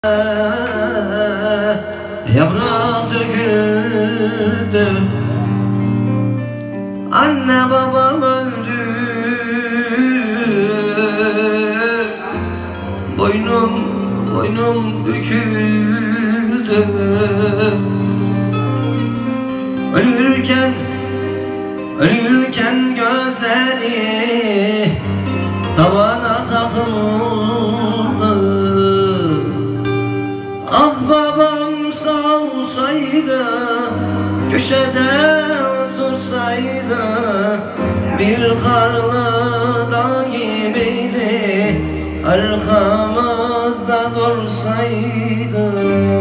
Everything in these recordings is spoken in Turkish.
Yaprak döküldü, anne babam öldü, boynum büküldü. Ölürken gözleri tavana takıldı. Ah babam sağ olsaydı, köşede otursaydı, bir karlı dağ gibiydi, arkamızda dursaydı.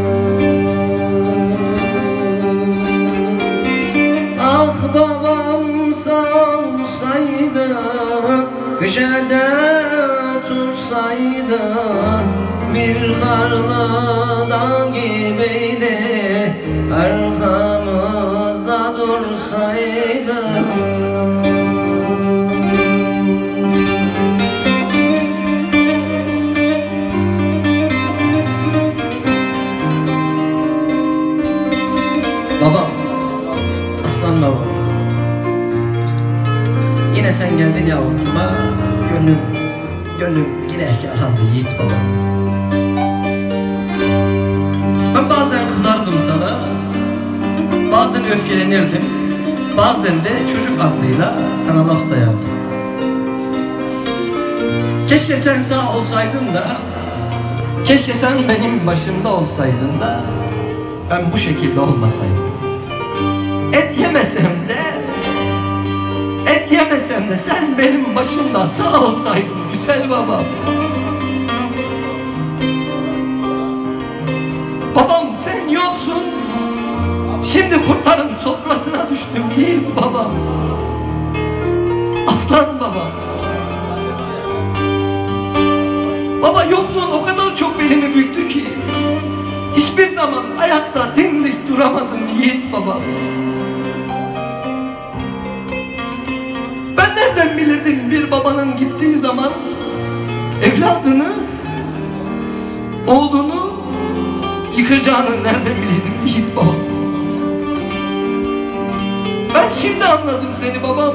Ah babam sağ olsaydı, köşede otursaydı, bir karlı dağ gibiydi, arkamızda dursaydı. Babam, aslan babam, yine sen geldin yavruma, gönlüm yine efkarlandı yiğit babam. Ben bazen kızardım sana, bazen öfkelenirdim, bazen de çocuk aklıyla sana laf sayardım. Keşke sen sağ olsaydın da, keşke sen benim başımda olsaydın da, ben bu şekilde olmasaydım. Et yemesem de sen benim başımda sağ olsaydın güzel babam. Babam sen yoksun, şimdi kurtların sofrasına düştüm yiğit babam. Aslan babam. Baba yokluğun o kadar çok belimi büktü ki hiçbir zaman ayakta dimdik duramadım yiğit babam. Ben nereden bilirdim bir babanın gittiği zaman evladını, oğlunu yıkacağını nereden bilirdim yiğit babam. Ben şimdi anladım seni babam.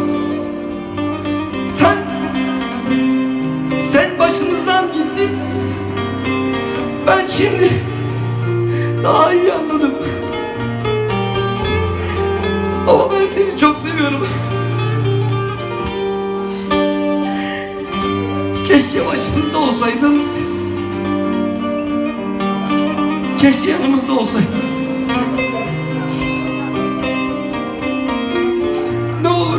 Sen başımızdan gittin. Ben şimdi daha iyi anladım. Baba ben seni çok seviyorum. Keşke başımızda olsaydın. Keşke yanımızda olsaydın. Ne olur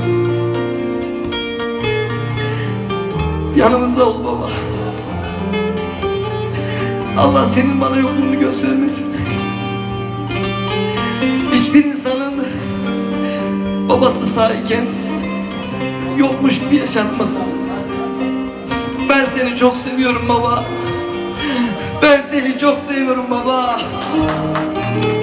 yanımızda ol baba. Allah senin bana yokluğunu göstermesin. Hiçbir insanın babası sağyken yokmuş gibi yaşatmasın. Ben seni çok seviyorum baba. Ben seni çok seviyorum baba.